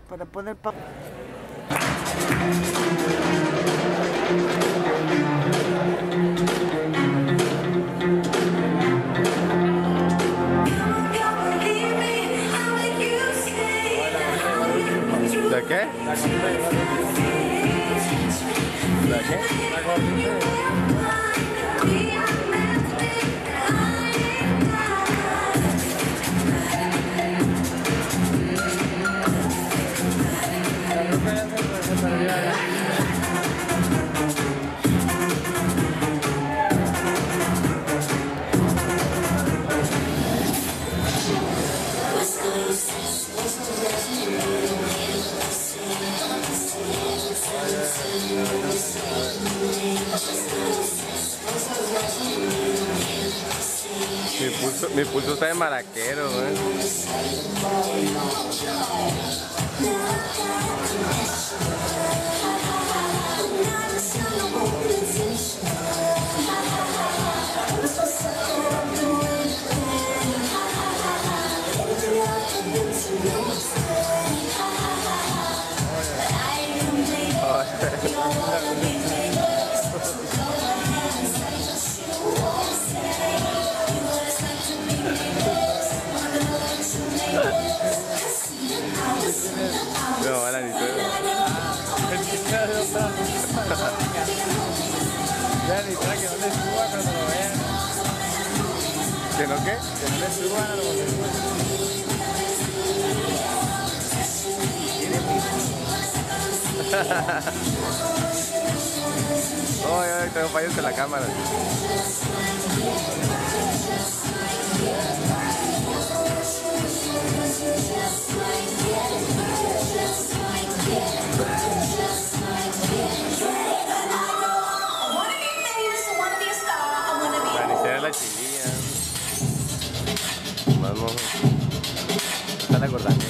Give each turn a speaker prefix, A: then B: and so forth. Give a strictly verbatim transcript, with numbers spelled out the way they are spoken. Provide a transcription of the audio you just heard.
A: para poner pa...
B: ¿De qué? ¿De qué? Mi pulso, mi pulso está de maraquero, ¿eh? No, van a ni todo.
C: Ya ni para que no le suba cuando lo vean.
B: ¿Que no qué?
C: Que no le suban a los
B: Ay, ay, tengo fallos en la cámara. Manicera la chililla. Vamos. Está la gorda.